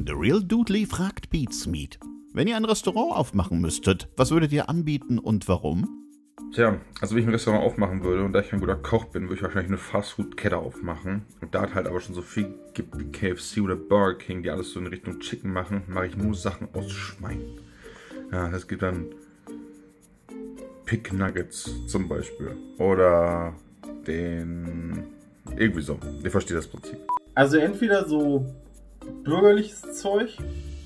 The Real Dudley fragt Beatsmeet. Wenn ihr ein Restaurant aufmachen müsstet, was würdet ihr anbieten und warum? Tja, also wenn ich ein Restaurant aufmachen würde und da ich kein guter Koch bin, würde ich wahrscheinlich eine Fastfood-Kette aufmachen. Und da es halt aber schon so viel gibt wie KFC oder Burger King, die alles so in Richtung Chicken machen, mache ich nur Sachen aus Schwein. Ja, es gibt dann Pig Nuggets zum Beispiel. Oder den... irgendwie so. Ihr versteht das Prinzip. Also entweder so bürgerliches Zeug,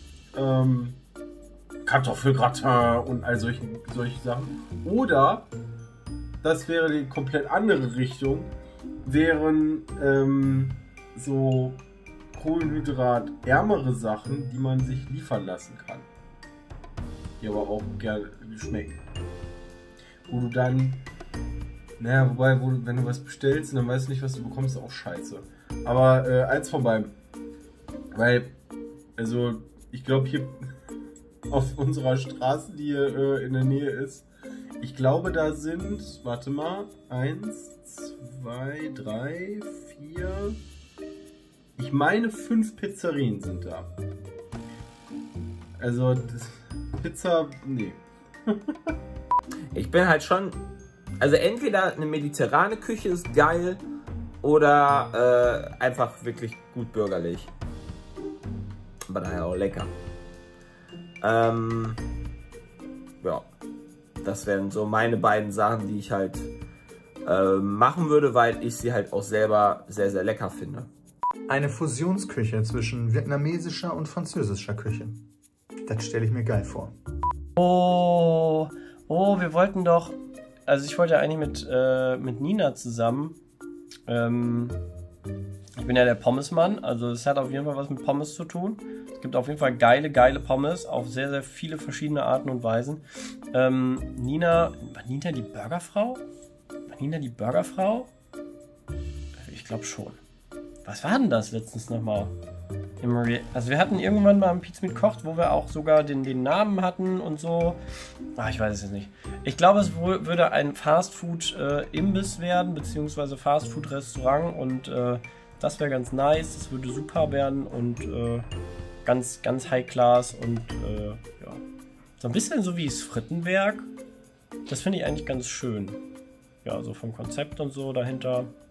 Kartoffelgratin und all solche Sachen. Oder, das wäre die komplett andere Richtung, wären so kohlenhydratärmere Sachen, die man sich liefern lassen kann. Die aber auch gerne schmecken. Wo du dann, naja, wobei, wenn du was bestellst und dann weißt du nicht, was du bekommst, ist auch scheiße. Aber eins von beiden. Weil, also, ich glaube hier auf unserer Straße, die hier in der Nähe ist, ich glaube, da sind, warte mal, 1, 2, 3, 4, ich meine 5 Pizzerien sind da. Also, Pizza, nee. Ich bin halt schon, also entweder eine mediterrane Küche ist geil oder einfach wirklich gut bürgerlich. Aber daher auch lecker. Ja, das wären so meine beiden Sachen, die ich halt machen würde, weil ich sie halt auch selber sehr, sehr lecker finde. Eine Fusionsküche zwischen vietnamesischer und französischer Küche. Das stelle ich mir geil vor. Oh, wir wollten doch, also ich wollte eigentlich mit Nina zusammen, ich bin ja der Pommesmann, also es hat auf jeden Fall was mit Pommes zu tun. Es gibt auf jeden Fall geile Pommes auf sehr, sehr viele verschiedene Arten und Weisen. War Nina die Burgerfrau? War Nina die Burgerfrau? Ich glaube schon. Was war denn das letztens nochmal? Also wir hatten irgendwann mal ein Beatsmeet gekocht, wo wir auch sogar den Namen hatten und so. Ach, ich weiß es jetzt nicht. Ich glaube, es würde ein Fastfood-Imbiss werden, beziehungsweise Fastfood-Restaurant und das wäre ganz nice. Das würde super werden und ganz High Class und ja. So ein bisschen so wie das Frittenwerk. Das finde ich eigentlich ganz schön. Ja, so vom Konzept und so dahinter.